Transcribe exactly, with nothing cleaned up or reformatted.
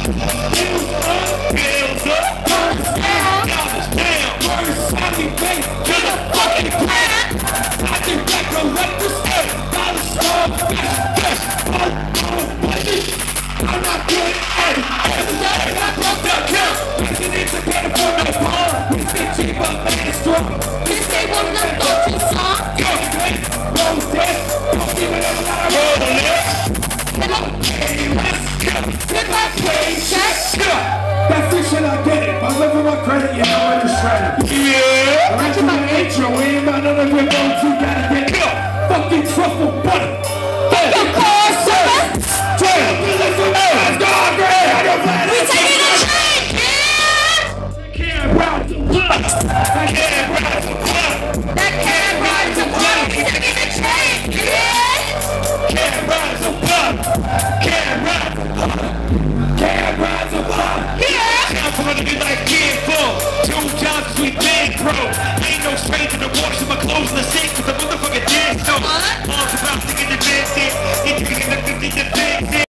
Bills up. First down. Dollars down. First happy face to the fucking ground. I think that go let the step. Dollars strong. Fresh, fresh. Oh, oh, buddy. I'm not good at it. Everybody got broke up, kill. We need to get it for the power. We stay cheap up, man, it's strong. We stay one of them go-to songs. Go, wait, roll this. Don't give it up, gotta roll this. Come on, hey, let's go. Get my paycheck. That free shit, I get it. If I live with my credit, you know I'm just shredded. Yeah. Right to my intro, we ain't got none of your go-to, gotta get it. Fucking truffle butter. Fuck your car, sir. Damn, we live for me. Let's go, great. I don't plan it. We taking a train, yeah. Can't ride the block. I can't ride the block. That can't ride the block. We taking a train, yeah. Can't ride the block. Can't ride the block. Can't ride the block. Yeah. Time for me to be like Kid Bull. Two jobs we big bro. Ain't no stranger to